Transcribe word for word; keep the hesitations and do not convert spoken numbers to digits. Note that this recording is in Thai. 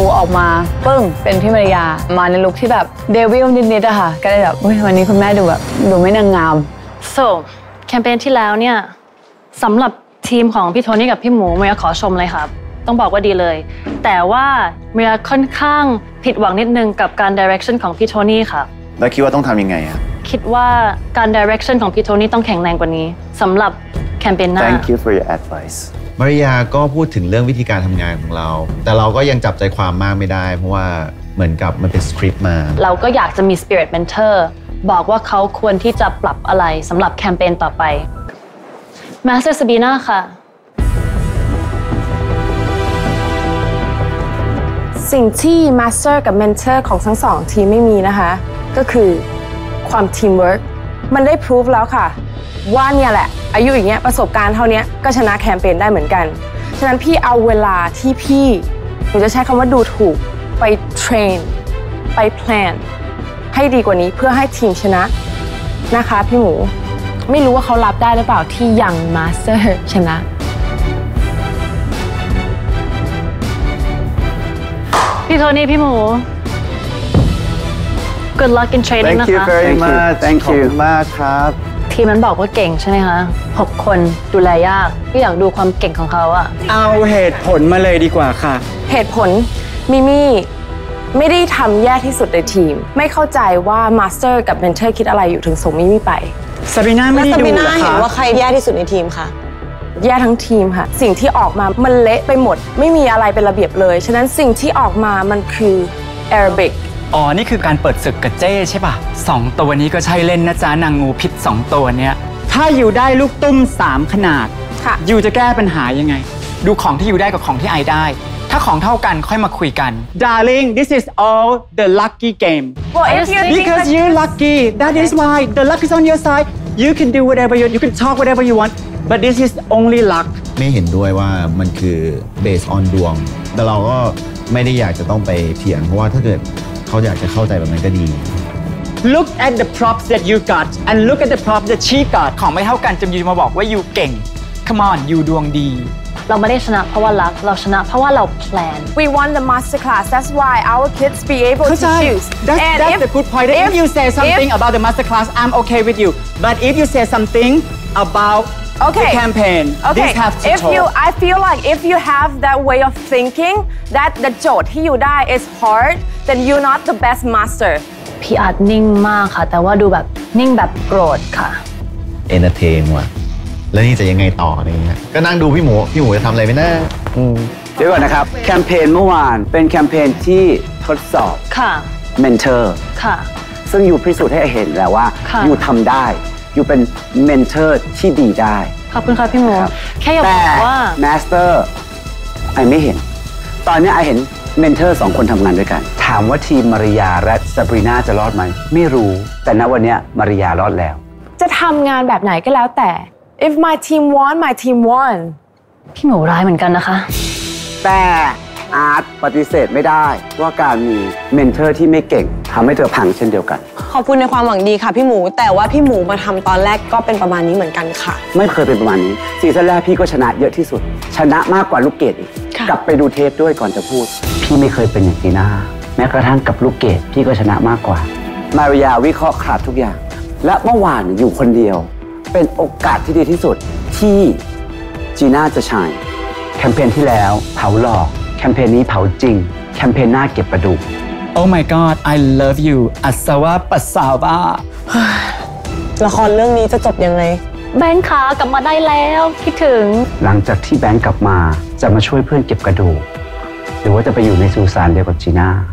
ออกมาปึ้งเป็นพี่มาริยามาในลุคที่แบบเดวิลนิดๆอะค่ะก็เลยแบบวันนี้คุณแม่ดูแบบดูไม่นางงาม so แคมเปญที่แล้วเนี่ยสำหรับทีมของพี่โทนี่กับพี่หมูเมียขอชมเลยครับต้องบอกว่าดีเลยแต่ว่าเมียค่อนข้างผิดหวังนิดนึงกับการ direction ของพี่โทนี่ค่ะแล้วคิดว่าต้องทำยังไงอะคิดว่าการ direction ของพี่โทนี่ต้องแข็งแรงกว่านี้สำหรับแคมเปญหน้า Thank you for your advice มาริยาก็พูดถึงเรื่องวิธีการทำงานของเราแต่เราก็ยังจับใจความมากไม่ได้เพราะว่าเหมือนกับมันเป็นสคริปต์มาเราก็อยากจะมี spirit mentor บอกว่าเขาควรที่จะปรับอะไรสำหรับแคมเปญต่อไป Master Sabina ค่ะสิ่งที่ Master กับ Mentor ของทั้งสองทีมไม่มีนะคะก็คือความ Teamwork มันได้พิสูจแล้วค่ะว่าเนี่ยแหละอายุอย่างเงี้ยประสบการณ์เท่านี้ก็ชนะแคมเปญได้เหมือนกันฉะนั้นพี่เอาเวลาที่พี่หนูจะใช้คำว่าดูถูกไปเทรนไปแพลนให้ดีกว่านี้เพื่อให้ทีมชนะนะคะพี่หมูไม่รู้ว่าเขารับได้หรือเปล่าที่ยัง Master ชนะพี่โทนี่พี่หมู Good luck in training นะคะ Thank you very much Thank you มากครับทีมมันบอกว่าเก่งใช่ไหมคะหกคนดูแลยากก็อยากดูความเก่งของเขาอะเอาเหตุผลมาเลยดีกว่าค่ะเหตุผลมิมี่ไม่ได้ทำแย่ที่สุดในทีมไม่เข้าใจว่ามาสเตอร์กับเมนเทอร์คิดอะไรอยู่ถึงส่งมิมี่ไปซาบีน่าไม่ได้ดูหรอคะเห็นว่าใครแย่ที่สุดในทีมคะแย่ทั้งทีมค่ะสิ่งที่ออกมามันเละไปหมดไม่มีอะไรเป็นระเบียบเลยฉะนั้นสิ่งที่ออกมามันคือแอโรบิกอ๋อนี่คือการเปิดศึกกับเจ้ใช่ป่ะสองตัวนี้ก็ใช่เล่นนะจ๊ะนางงูพิษสองตัวเนี้ยถ้าอยู่ได้ลูกตุ้มสามขนาดอยู่จะแก้ปัญหายังไงดูของที่อยู่ได้กับของที่ไอได้ถ้าของเท่ากันค่อยมาคุยกัน Darling this is all the lucky game well, if you because you're lucky that is why the luck is on your side you can do whatever you you can talk whatever you want but this is only luck ไม่เห็นด้วยว่ามันคือ based on ดวงแต่เราก็ไม่ได้อยากจะต้องไปเถียงเพราะว่าถ้าเกิดเขาอยากจะเข้าใจแบบนั้นก็ดี Look at the props that you got and look at the props that she got ของไม่เท่ากันจะยืนมาบอกว่า you เก่ง Come on you ดวงดีเราไม่ได้ชนะเพราะว่ารักเราชนะเพราะว่าเรา plan We won the master class that's why our kids be able to choose That's, and that's if, the good point if, if you say something if, about the master class I'm okay with you but if you say something about Okay. The campaign. Okay. This has to if talk. you, I feel like if you have that way of thinking that the โจทย์ที่อยู่ได้ is hard, then you're not the best master. พี่อาจนิ่งมากค่ะแต่ว่าดูแบบนิ่งแบบโกรธค่ะ Entertain ว่ะแล้วนี่จะยังไงต่ออะไรเงี้ยก็นั่งดูพี่หมูพี่หมูจะทำอะไรไม่น่าเดี๋ยวก่อนนะครับแคมเปญเมื่อวานเป็นแคมเปญที่ทดสอบค่ะ mentor ค่ะซึ่งอยู่พิสูจน์ให้เห็นแล้วว่าอยู่ทำได้อยู่เป็นเมนเทอร์ที่ดีได้ขอบคุณค่ะพี่หมูแค่อยากบอกว่าแต่ Master ไอไม่เห็นตอนนี้ไอเห็นเมนเทอร์สองคนทำงานด้วยกันถามว่าทีมมาริยาและซาบรีน่าจะรอดไหมไม่รู้แต่ณวันนี้มาริยารอดแล้วจะทำงานแบบไหนก็แล้วแต่ if my team won my team won พี่หมูร้ายเหมือนกันนะคะแต่อาร์ตปฏิเสธไม่ได้ว่าการมีเมนเทอร์ที่ไม่เก่งทำให้เธอพังเช่นเดียวกันขอบคุณในความหวังดีค่ะพี่หมูแต่ว่าพี่หมูมาทำตอนแรกก็เป็นประมาณนี้เหมือนกันค่ะไม่เคยเป็นประมาณนี้ซีซั่นแรกพี่ก็ชนะเยอะที่สุดชนะมากกว่าลูกเกดอีกกลับไปดูเทปด้วยก่อนจะพูดพี่ไม่เคยเป็นอย่างจีน่าแม้กระทั่งกับลูกเกดพี่ก็ชนะมากกว่ามาริยาวิเคราะห์ขาดทุกอย่างและเมื่อวานอยู่คนเดียวเป็นโอกาสที่ดีที่สุดที่จีน่าจะชายแคมเปญที่แล้วเผาหลอกแคมเปญนี้เผาจริงแคมเปญหน้าเก็บกระดูก Oh my God I love you อัศวะปัสสาวะละครเรื่องนี้จะจบยังไงแบงค์ขากลับมาได้แล้วคิดถึงหลังจากที่แบงค์กลับมาจะมาช่วยเพื่อนเก็บกระดูกหรือว่าจะไปอยู่ในสุสานเดียวกับจีน่า